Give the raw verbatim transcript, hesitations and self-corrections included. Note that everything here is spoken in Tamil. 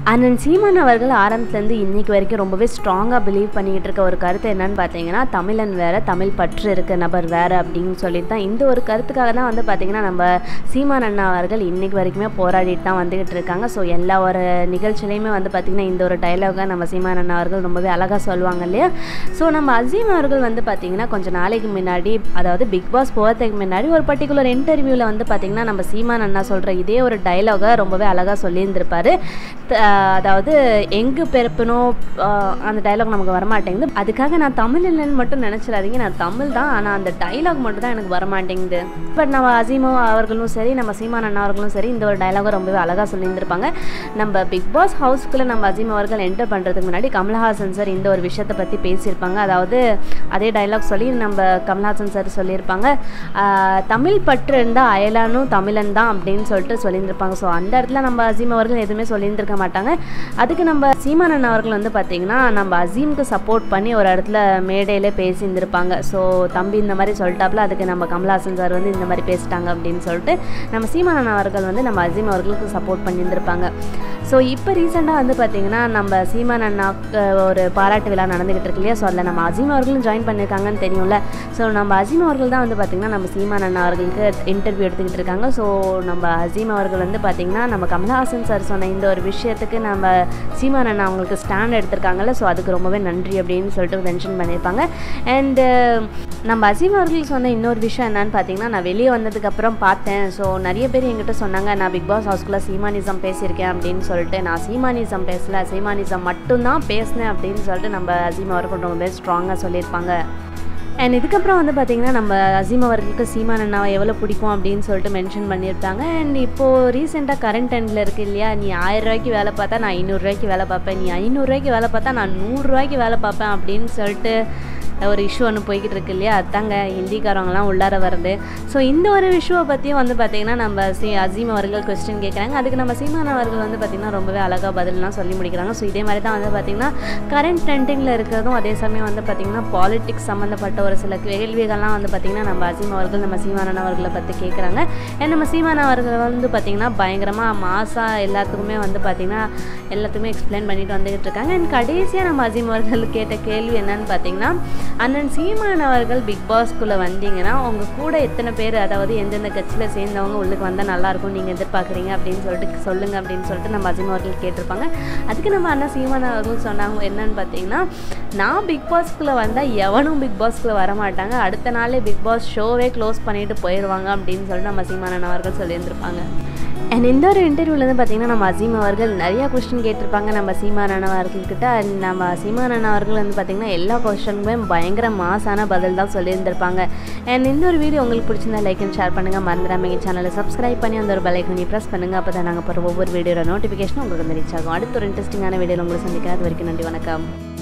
அண்ணன் சீமான் அவர்கள் ஆரம்பத்துலேருந்து இன்றைக்கி வரைக்கும் ரொம்பவே ஸ்ட்ராங்காக பிலீவ் பண்ணிக்கிட்டு இருக்க ஒரு கருத்து என்னன்னு பார்த்தீங்கன்னா, தமிழன் வேறு, தமிழ் பற்று இருக்க நபர் வேறு அப்படின்னு சொல்லிட்டு தான் இந்த ஒரு கருத்துக்காக தான் வந்து பார்த்திங்கன்னா நம்ம சீமான் அண்ணா அவர்கள் இன்றைக்கி வரைக்குமே போராடிட்டு தான் வந்துக்கிட்டு இருக்காங்க. ஸோ எல்லா ஒரு நிகழ்ச்சியிலையுமே வந்து பார்த்திங்கன்னா இந்த ஒரு டைலாகை நம்ம சீமான் அண்ணா அவர்கள் ரொம்பவே அழகாக சொல்லுவாங்க இல்லையா. ஸோ நம்ம அசீம் அவர்கள் வந்து பார்த்திங்கன்னா கொஞ்சம் நாளைக்கு முன்னாடி, அதாவது பிக் பாஸ் போகிறதுக்கு முன்னாடி ஒரு பர்டிகுலர் இன்டர்வியூவில் வந்து பார்த்திங்கன்னா நம்ம சீமான் அண்ணா சொல்கிற இதே ஒரு டைலாகை ரொம்பவே அழகாக சொல்லியிருந்திருப்பார். அதாவது எங்கு பிறப்பினோ அந்த டைலாக் நமக்கு வரமாட்டேங்குது, அதுக்காக நான் தமிழ் இல்லைன்னு மட்டும் நினச்சிடாதீங்க, நான் தமிழ் தான், ஆனால் அந்த டைலாக் மட்டும் தான் எனக்கு வரமாட்டேங்குது. பட் நம்ம அசீமோ அவர்களும் சரி, நம்ம சீமான் அண்ணா அவர்களும் சரி இந்த ஒரு டைலாகை ரொம்பவே அழகாக சொல்லியிருந்திருப்பாங்க. நம்ம பிக் பாஸ் ஹவுஸ்க்குள்ளே நம்ம அசீம் அவர்கள் என்டர் பண்ணுறதுக்கு முன்னாடி கமல்ஹாசன் சார் இந்த ஒரு விஷயத்தை பற்றி பேசியிருப்பாங்க. அதாவது அதே டைலாக் சொல்லி நம்ம கமல்ஹாசன் சார் சொல்லியிருப்பாங்க, தமிழ் பற்று இருந்தால் அயலானும் தமிழன் தான் அப்படின்னு சொல்லிட்டு சொல்லியிருந்திருப்பாங்க. ஸோ அந்த இடத்துல நம்ம அசீம் அவர்கள் எதுவுமே சொல்லியிருந்திருக்க மாட்டாங்க. அதுக்கு நம்ம சீமான் அண்ணா அவர்கள் வந்து பார்த்திங்கன்னா நம்ம அசீமுக்கு சப்போர்ட் பண்ணி ஒரு இடத்துல மேடையிலே பேசியிருந்திருப்பாங்க. ஸோ தம்பி இந்த மாதிரி சொல்லிட்டாப்புல, அதுக்கு நம்ம கமல்ஹாசன் சார் வந்து இந்த மாதிரி பேசிட்டாங்க அப்படின்னு சொல்லிட்டு நம்ம சீமான் அண்ணா அவர்கள் வந்து நம்ம அசீம் அவர்களுக்கு சப்போர்ட் பண்ணியிருந்திருப்பாங்க. ஸோ இப்போ ரீசெண்டாக வந்து பார்த்திங்கன்னா நம்ம சீமான் அண்ணாவுக்கு ஒரு பாராட்டு விழா நடந்துக்கிட்டு இருக்கு இல்லையா. ஸோ அதில் நம்ம அசீம் அவர்களும் ஜாயின் பண்ணியிருக்காங்கன்னு தெரியும்ல. ஸோ நம்ம அசீம் அவர்கள் தான் வந்து பார்த்திங்கன்னா நம்ம சீமான் அண்ணா அவர்களுக்கு இன்டர்வியூ எடுத்துக்கிட்டு இருக்காங்க. ஸோ நம்ம அசீம் அவர்கள் வந்து பார்த்திங்கன்னா நம்ம கமல்ஹாசன் சார் சொன்ன இந்த ஒரு விஷயத்துக்கு நம்ம சீமான் அண்ணா அவங்களுக்கு ஸ்டாண்ட் எடுத்திருக்காங்கல்ல. ஸோ அதுக்கு ரொம்பவே நன்றி அப்படின்னு சொல்லிட்டு மென்ஷன் பண்ணியிருப்பாங்க. அண்டு நம்ம அசீம் அவர்கள் சொன்ன இன்னொரு விஷயம் என்னன்னு பார்த்தீங்கன்னா, நான் வெளியே வந்ததுக்கப்புறம் பார்த்தேன். ஸோ நிறைய பேர் என்கிட்ட சொன்னாங்க, நான் பிக் பாஸ் ஹவுஸ்குள்ளே சீமானிசம் பேசியிருக்கேன் அப்படின்னு சொல்லிட்டு. நான் சீமானிசம் பேசல, சீமானிசம் மட்டும்தான் பேசினேன் அப்படின்னு சொல்லிட்டு நம்ம அசீம் அவர்கள் ரொம்பவே ஸ்ட்ராங்காக சொல்லியிருப்பாங்க. அண்ட் இதுக்கப்புறம் வந்து பார்த்திங்கன்னா நம்ம அசீம் அவர்களுக்கு சீமான் அண்ணாவை எவ்வளோ பிடிக்கும் அப்படின்னு சொல்லிட்டு மென்ஷன் பண்ணியிருப்பாங்க. அண்ட் இப்போது ரீசெண்டாக கரண்ட் எண்டில் இருக்குது இல்லையா, நீ ஆயிரம் ரூபாய்க்கு வேலை பார்த்தா நான் ஐநூறுரூவாய்க்கு வேலை பார்ப்பேன், நீ ஐநூறுரூவாய்க்கு வேலை பார்த்தா நான் நூறுரூவாய்க்கு வேலை பார்ப்பேன் அப்படின்னு சொல்லிட்டு ஒரு இஷ்யூ ஒன்று போய்கிட்டு இருக்கு இல்லையா. அதாங்க ஹிந்திக்காரவங்களாம் உள்ளார வருது. ஸோ இந்த ஒரு இஷ்யூவை பற்றியும் வந்து பார்த்திங்கன்னா நம்ம சி அசீம் அவர்கள் கொஸ்டின் கேட்குறாங்க. அதுக்கு நம்ம சீமான் அவர்கள் வந்து பார்த்திங்கன்னா ரொம்பவே அழகாக பதிலெலாம் சொல்லி முடிக்கிறாங்க. ஸோ இதே மாதிரி தான் வந்து பார்த்திங்கன்னா கரண்ட் ட்ரெண்டிங்கில் இருக்கிறதும், அதே சமயம் வந்து பார்த்திங்கன்னா பாலிட்டிக்ஸ் சம்மந்தப்பட்ட ஒரு சில கேள்விகள்லாம் வந்து பார்த்திங்கன்னா நம்ம அசீம் அவர்கள் நம்ம சீமான் அவர்களை பற்றி கேட்குறாங்க. ஏன்னா நம்ம சீமான் அவர்கள் வந்து பார்த்திங்கன்னா பயங்கரமாக மாசாக எல்லாத்துக்குமே வந்து பார்த்திங்கன்னா எல்லாத்துக்குமே எக்ஸ்பிளைன் பண்ணிட்டு வந்துகிட்டு இருக்காங்க. அண்ட் கடைசியாக நம்ம அசீம் அவர்கள் கேட்ட கேள்வி என்னன்னு பார்த்திங்கன்னா, அண்ணன் சீமான் அவர்கள் பிக் பாஸ்க்குள்ளே வந்தீங்கன்னா உங்கள் கூட எத்தனை பேர், அதாவது எந்தெந்த கட்சியில் சேர்ந்தவங்க உள்ளுக்கு வந்தால் நல்லாயிருக்கும் நீங்கள் எதிர்பார்க்குறீங்க அப்படின்னு சொல்லிட்டு சொல்லுங்கள் அப்படின்னு சொல்லிட்டு நம்ம அசீம் அவர்கள் கேட்டிருப்பாங்க. அதுக்கு நம்ம அண்ணன் சீமான் அவர்கள் சொன்னாங்க என்னன்னு பார்த்தீங்கன்னா, நான் பிக் பாஸ்க்குள்ளே வந்தால் எவனும் பிக் பாஸ்க்குள்ளே வரமாட்டாங்க, அடுத்த நாளே பிக் பாஸ் ஷோவே க்ளோஸ் பண்ணிவிட்டு போயிடுவாங்க அப்படின்னு சொல்லிட்டு நம்ம சீமான் அவர்கள் சொல்லியிருந்திருப்பாங்க. அண்ட் இந்த ஒரு இன்டர்வியூலேருந்து பார்த்திங்கன்னா நம்ம அசீம் அவர்கள் நிறையா கொஸ்டின் கேட்டிருப்பாங்க நம்ம சீமான் அண்ணா அவர்கள்கிட்ட. அண்ட் நம்ம சீமான் அண்ணா அவர்கள் வந்து பார்த்திங்கன்னா எல்லா கொஸ்டினுக்குமே பயங்கர மாசான பதில் தான் சொல்லியிருந்திருப்பாங்க. அண்ட் இந்த ஒரு வீடியோ உங்களுக்கு பிடிச்சிருந்தா லைக் அண்ட் ஷேர் பண்ணுங்கள், மறந்துடாம எங்கள் சேனலை சப்ஸ்கிரைப் பண்ணி அந்த ஒரு பெல் ஐக்கானை ப்ரெஸ் பண்ணுங்கள். அப்போ தான் நாங்கள் போகிற ஒவ்வொரு வீடியோட நோட்டிஃபிகேஷன் உங்களுக்கு வந்து ரீச் ஆகும். அடுத்த ஒரு இன்ட்ரெஸ்டிங்கான வீடியோவில் உங்களை சந்திக்கிறேன். அது வரைக்கும் நன்றி, வணக்கம்.